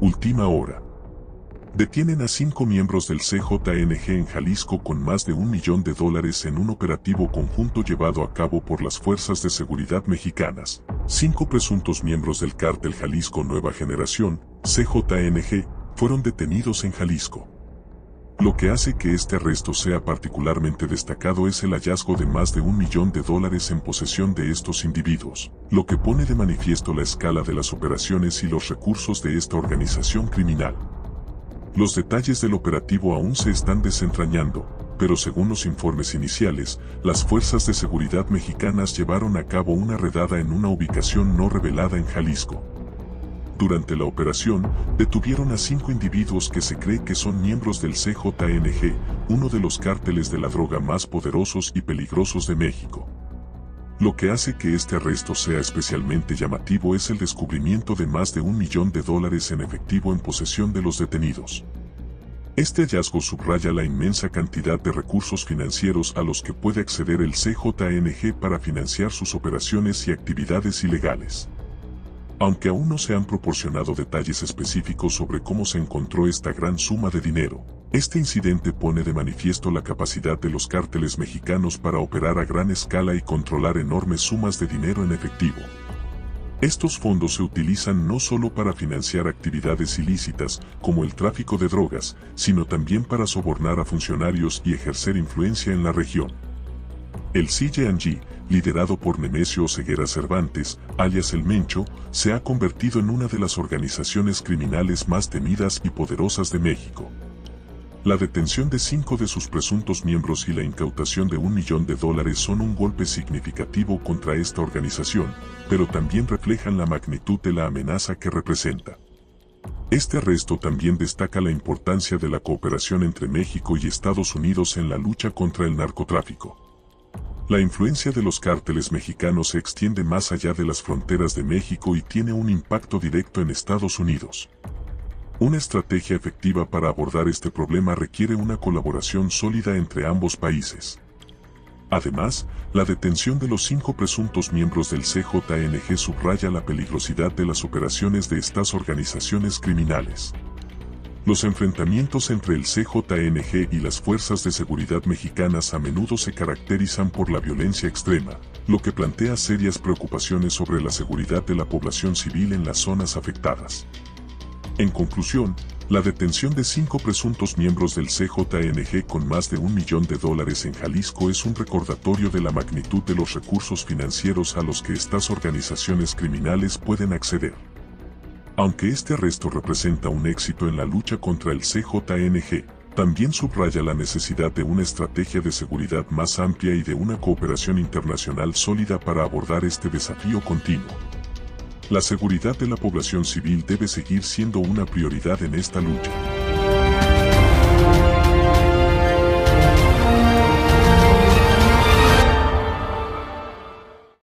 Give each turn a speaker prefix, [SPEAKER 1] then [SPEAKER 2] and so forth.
[SPEAKER 1] Última hora. Detienen a 5 miembros del CJNG en Jalisco con más de $1 millón en un operativo conjunto llevado a cabo por las fuerzas de seguridad mexicanas. 5 presuntos miembros del cártel Jalisco Nueva Generación, CJNG, fueron detenidos en Jalisco. Lo que hace que este arresto sea particularmente destacado es el hallazgo de más de $1 millón en posesión de estos individuos, lo que pone de manifiesto la escala de las operaciones y los recursos de esta organización criminal. Los detalles del operativo aún se están desentrañando, pero según los informes iniciales, las fuerzas de seguridad mexicanas llevaron a cabo una redada en una ubicación no revelada en Jalisco. Durante la operación, detuvieron a 5 individuos que se cree que son miembros del CJNG, uno de los cárteles de la droga más poderosos y peligrosos de México. Lo que hace que este arresto sea especialmente llamativo es el descubrimiento de más de $1 millón en efectivo en posesión de los detenidos. Este hallazgo subraya la inmensa cantidad de recursos financieros a los que puede acceder el CJNG para financiar sus operaciones y actividades ilegales. Aunque aún no se han proporcionado detalles específicos sobre cómo se encontró esta gran suma de dinero, este incidente pone de manifiesto la capacidad de los cárteles mexicanos para operar a gran escala y controlar enormes sumas de dinero en efectivo. Estos fondos se utilizan no solo para financiar actividades ilícitas, como el tráfico de drogas, sino también para sobornar a funcionarios y ejercer influencia en la región. El CJNG, liderado por Nemesio Oseguera Cervantes, alias El Mencho, se ha convertido en una de las organizaciones criminales más temidas y poderosas de México. La detención de 5 de sus presuntos miembros y la incautación de $1 millón son un golpe significativo contra esta organización, pero también reflejan la magnitud de la amenaza que representa. Este arresto también destaca la importancia de la cooperación entre México y Estados Unidos en la lucha contra el narcotráfico. La influencia de los cárteles mexicanos se extiende más allá de las fronteras de México y tiene un impacto directo en Estados Unidos. Una estrategia efectiva para abordar este problema requiere una colaboración sólida entre ambos países. Además, la detención de los 5 presuntos miembros del CJNG subraya la peligrosidad de las operaciones de estas organizaciones criminales. Los enfrentamientos entre el CJNG y las fuerzas de seguridad mexicanas a menudo se caracterizan por la violencia extrema, lo que plantea serias preocupaciones sobre la seguridad de la población civil en las zonas afectadas. En conclusión, la detención de 5 presuntos miembros del CJNG con más de $1 millón en Jalisco es un recordatorio de la magnitud de los recursos financieros a los que estas organizaciones criminales pueden acceder. Aunque este arresto representa un éxito en la lucha contra el CJNG, también subraya la necesidad de una estrategia de seguridad más amplia y de una cooperación internacional sólida para abordar este desafío continuo. La seguridad de la población civil debe seguir siendo una prioridad en esta lucha.